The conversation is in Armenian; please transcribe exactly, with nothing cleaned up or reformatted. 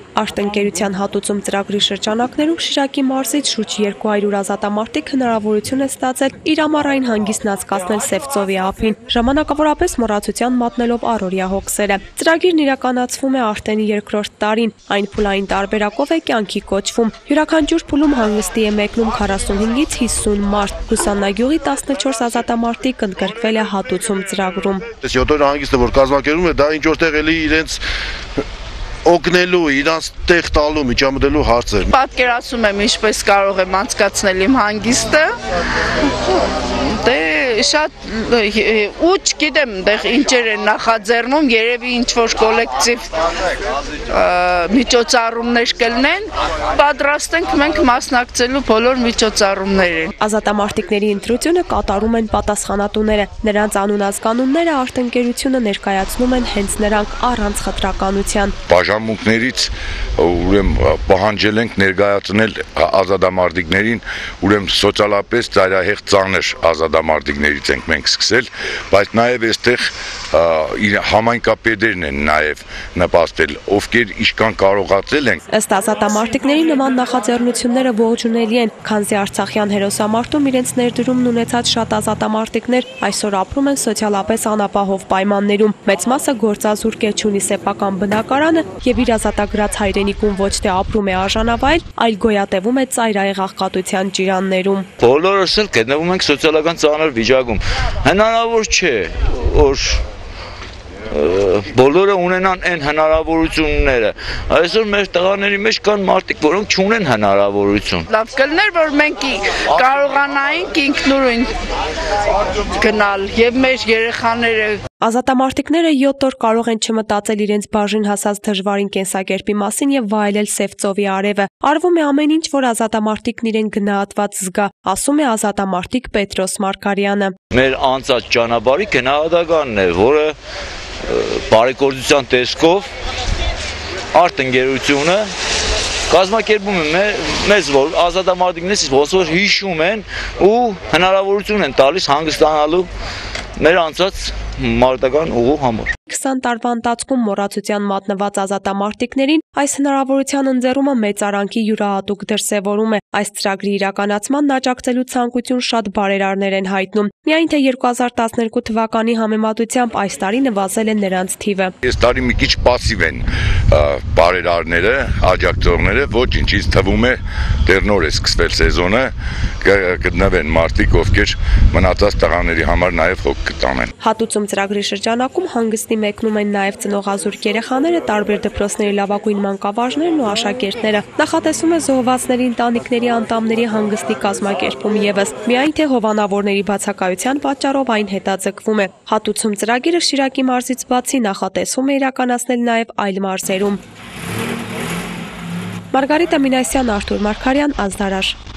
Աշտընկերության հատուցում ծրագրի շրջանակներում Շիրակի մարզից շուրջ երկու հարյուր ազատամարտիկ հնարավորություն է ստացել իր ամառային հանգիստն անցկացնել Սևծովի ափին, ժամանակավորապես մոռացության մատնելով առօրյա հոգսերը։ Ծրագիրն իրականացվում է արդեն երկրորդ տարին, այն փուլային տարբերակով է կյանքի կոչվում։ Յուրաքանչյուր փուլում հանգստի է մեկնում քառասունհինգից հիսուն մարդ։ Հուսաննագյուղի տասնչորս ազատամարտիկ ընդգրկվել է հատուցում ծրագրում։ Յոթ օր հանգիստը որ կազմակերպում է, դա ինչ որտեղ էլի իրենց օգնելու, իրանց տեղ տալու, միջամտելու հարցեր։ Պատկերացնում եմ ինչպես կարող եմ անցկացնել իմ հանգիստը։ Դե շատ ու չգիտեմ դեղ ինչեր են նախաձեռնում, երևի ինչ-որ կոլեկտիվ միջոցառումներ կլինեն, պատրաստ ենք մենք մասնակցելու բոլոր միջոցառումներին։ Ազատամարտիկների ընտրությունը կատարում են պատասխանատուները, նրանց անուն-ազգանունները արտընկերությունը ներկայացնում են հենց նրանք առանց խտրականության։ Բաժանմունքներից ուրեմն պահանջել ենք ներկայացնել ազատամարտիկներին, ուրեմն սոցիալապես ծայրահեղ ծանր ազատամարտիկներից ենք մենք սկսել, բայց նաև այստեղ համայնքապետերն են նաև նպաստել, ովքեր իշքան կարողացել են։ Ըստ ազատամարտիկների նման նախաձեռնությունները ողջունելի են, քանզի Արցախյան հերոսամարտում իրենց ներդրումն ունեցած շատ ազատամարտիկներ այսօր ապրում են սոցիալապես անապահով պայմաններում։ Մեծ մասը գործազուրկ է, չունի սեփական բնակարանը եւ իր ազատագրած հայրենիքում ոչ թե ապրում է արժանավայել, այլ գոյատևում է ծայրահեղ աղքատության ճիրաններում։ Բոլորս էլ գտնվում ենք սոցիալական ծանր վիճակում։ Հնարավոր չէ, որ բոլորը ունենան այն հնարավորությունները։ Այսօր մեր տղաների մեջ կան մարդիկ, որոնք չունեն հնարավորություն։ Լավ կլներ, որ մենք կարողանայինք ինքնուրույն գնալ եւ մեր երեխաները։ Ազատամարտիկները յոթ օր կարող են չմտածել իրենց բաժին հասած դժվարին կենսակերպի մասին եւ վայելել Սևծովի արևը։ Արվում է ամեն ինչ, որ ազատամարտիկն իրեն գնահատված զգա, ասում է ազատամարտիկ Պետրոս Մարգարյանը։ Մեր անցած ճանապարհի գնահատականն է, որը բարեգործության տեսքով արտընկերությունը կազմակերպում է մեզ, որ ազատամարտիկներից ոնց որ հիշում են ու հնարավորություն են տալիս հանգստանալու մեր անցած մարտական ուղու համար։ քսան տարվա ընթացքում մոռացության մատնված ազատամարտիկներին այս հնարավորության ընձեռումը մեծարանքի յուրահատուկ դրսևորում է։ Այս ծրագրի իրականացմանն աջակցելու ցանկություն շատ բարերարներ են հայտնում։ Միայն թե երկու հազար տասներկու թվականի համեմատությամբ այս տարի նվազել է նրանց թիվը։ Այս տարի մի քիչ պասիվ են բարերարները, աջակցողները, ոչինչ, ինձ թվում է դեռ նոր է սկսվել սեզոնը, կգտնվեն մարդիկ, ովքեր մնացած տղաների համար նաև հոգ կտանեն։ Հատուցում ծրագրի շրջանակում հանգստի մեկնում են նաև ծնողազուրկ երեխաները, տարբեր դպրոցների լավագույն մանկավարժներն ու աշակերտները։ Նախատեսում է զոհվածների ընտանիքների անդամների հանգստի կազմակերպում ևս, միայն թե հովանավորների բացակայության պատճառով այն հետաձգվում է։ Հատուցում ծրագիրը Շիրակի մարզից բացի նախատեսվում է իրականացնել նաև այլ մարզերում։ Մարգարիտա Մինասյան, Արթուր Մարգարյան, Ազդարար։